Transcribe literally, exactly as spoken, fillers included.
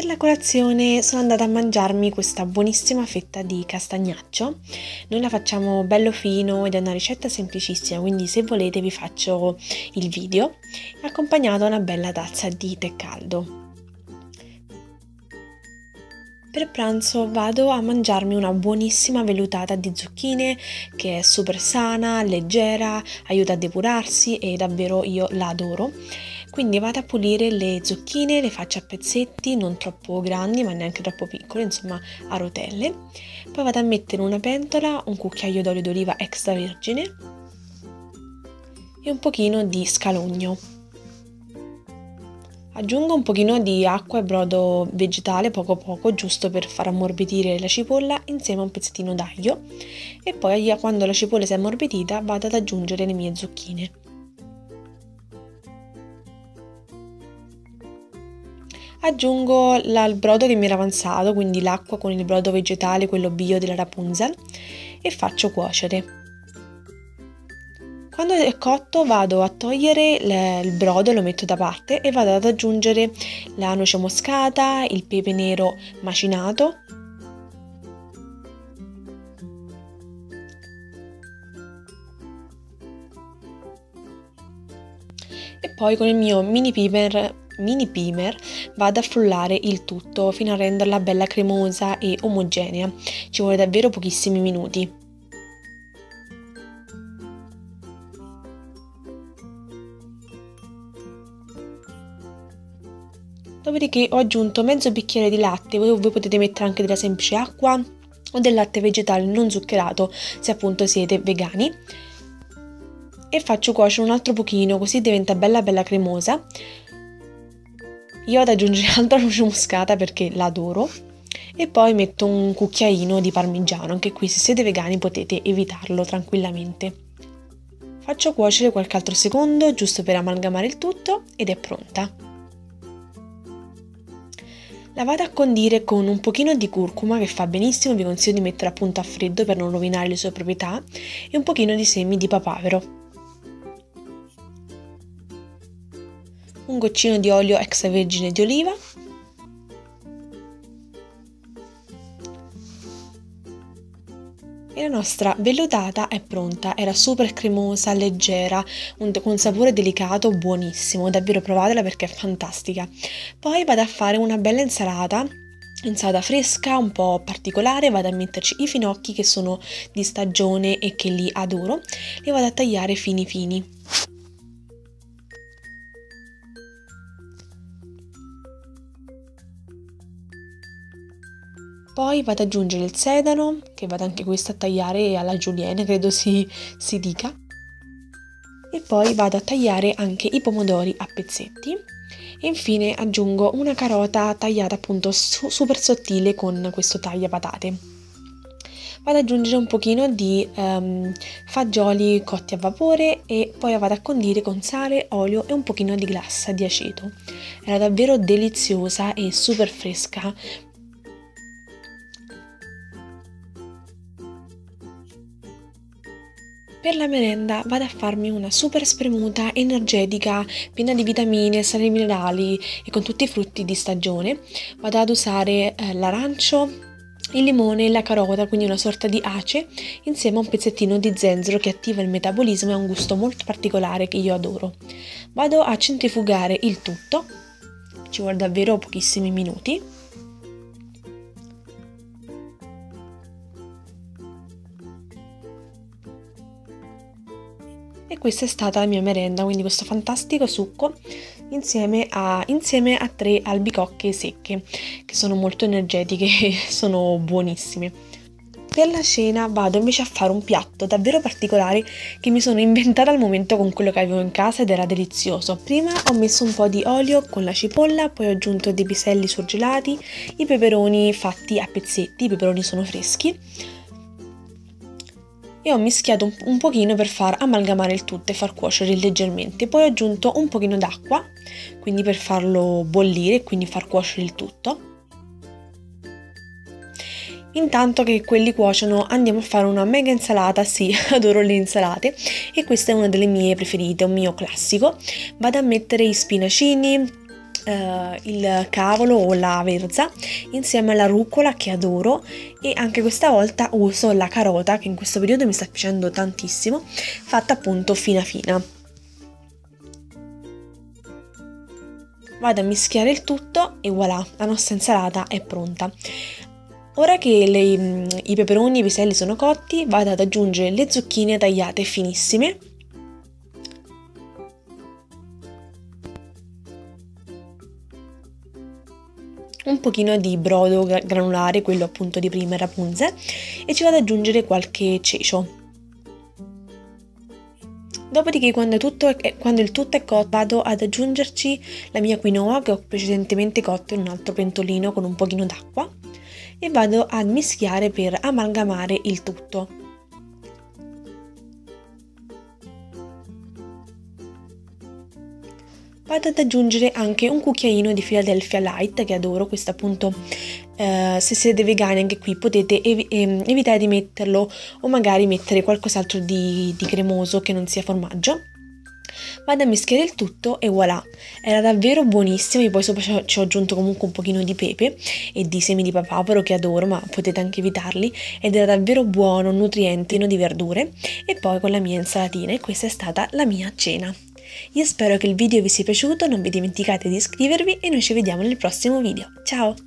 la colazione sono andata a mangiarmi questa buonissima fetta di castagnaccio. Noi la facciamo bello fino ed è una ricetta semplicissima, quindi se volete vi faccio il video, accompagnato a una bella tazza di tè caldo. Per pranzo vado a mangiarmi una buonissima vellutata di zucchine che è super sana, leggera, aiuta a depurarsi e davvero io la adoro. Quindi vado a pulire le zucchine, le faccio a pezzetti, non troppo grandi ma neanche troppo piccole, insomma a rotelle. Poi vado a mettere in una pentola un cucchiaio d'olio d'oliva extravergine e un pochino di scalogno. Aggiungo un pochino di acqua e brodo vegetale poco poco, giusto per far ammorbidire la cipolla insieme a un pezzettino d'aglio, e poi quando la cipolla si è ammorbidita vado ad aggiungere le mie zucchine. Aggiungo la, il brodo che mi era avanzato, quindi l'acqua con il brodo vegetale, quello bio della Rapunzel, e faccio cuocere. Quando è cotto vado a togliere il brodo, lo metto da parte e vado ad aggiungere la noce moscata, il pepe nero macinato e poi con il mio mini pimer, mini pimer vado a frullare il tutto fino a renderla bella cremosa e omogenea. Ci vuole davvero pochissimi minuti. Dopodiché ho aggiunto mezzo bicchiere di latte, voi, voi potete mettere anche della semplice acqua o del latte vegetale non zuccherato se appunto siete vegani, e faccio cuocere un altro pochino così diventa bella bella cremosa. Io vado ad aggiungere altra noce moscata perché l'adoro e poi metto un cucchiaino di parmigiano, anche qui se siete vegani potete evitarlo tranquillamente. Faccio cuocere qualche altro secondo giusto per amalgamare il tutto ed è pronta. La vado a condire con un pochino di curcuma che fa benissimo, vi consiglio di mettere appunto a freddo per non rovinare le sue proprietà, e un pochino di semi di papavero. Un goccino di olio extravergine di oliva. E la nostra vellutata è pronta, era super cremosa, leggera, un, con un sapore delicato, buonissimo, davvero provatela perché è fantastica. Poi vado a fare una bella insalata, insalata fresca, un po' particolare, vado a metterci i finocchi che sono di stagione e che li adoro, li vado a tagliare fini fini. Poi vado ad aggiungere il sedano, che vado anche questo a tagliare alla julienne, credo si, si dica. E poi vado a tagliare anche i pomodori a pezzetti. E infine aggiungo una carota tagliata appunto su, super sottile con questo taglia patate. Vado ad aggiungere un pochino di um, fagioli cotti a vapore e poi vado a condire con sale, olio e un pochino di glassa di aceto. Era davvero deliziosa e super fresca. Per la merenda vado a farmi una super spremuta energetica, piena di vitamine, sali minerali e con tutti i frutti di stagione. Vado ad usare eh, l'arancio, il limone e la carota, quindi una sorta di ace, insieme a un pezzettino di zenzero che attiva il metabolismo e ha un gusto molto particolare che io adoro. Vado a centrifugare il tutto, ci vuole davvero pochissimi minuti. E questa è stata la mia merenda, quindi questo fantastico succo insieme a, insieme a tre albicocche secche che sono molto energetiche e sono buonissime. Per la cena vado invece a fare un piatto davvero particolare che mi sono inventata al momento con quello che avevo in casa ed era delizioso. Prima ho messo un po' di olio con la cipolla, poi ho aggiunto dei piselli surgelati, i peperoni fatti a pezzetti, i peperoni sono freschi, e ho mischiato un, un pochino per far amalgamare il tutto e far cuocere leggermente. Poi ho aggiunto un pochino d'acqua, quindi per farlo bollire e quindi far cuocere il tutto. Intanto che quelli cuociono andiamo a fare una mega insalata, sì, adoro le insalate e questa è una delle mie preferite, un mio classico. Vado a mettere i spinacini, eh, il cavolo o la verza insieme alla rucola che adoro, e anche questa volta uso la carota che in questo periodo mi sta piacendo tantissimo, fatta appunto fina fina. Vado a mischiare il tutto e voilà, la nostra insalata è pronta. Ora che le, i peperoni e i piselli sono cotti, vado ad aggiungere le zucchine tagliate finissime. Un pochino di brodo granulare, quello appunto di prima Rapunzel, e ci vado ad aggiungere qualche cecio. Dopodiché quando, tutto è, quando il tutto è cotto vado ad aggiungerci la mia quinoa che ho precedentemente cotto in un altro pentolino con un pochino d'acqua e vado a mischiare per amalgamare il tutto. Vado ad aggiungere anche un cucchiaino di Philadelphia Light che adoro, questo appunto eh, se siete vegani anche qui potete ev ehm, evitare di metterlo o magari mettere qualcos'altro di, di cremoso che non sia formaggio. Vado a mischiare il tutto e voilà, era davvero buonissimo. E poi sopra ci ho aggiunto comunque un pochino di pepe e di semi di papavero che adoro, ma potete anche evitarli, ed era davvero buono, nutriente, pieno di verdure. E poi con la mia insalatina, e questa è stata la mia cena. Io spero che il video vi sia piaciuto, non vi dimenticate di iscrivervi e noi ci vediamo nel prossimo video. Ciao!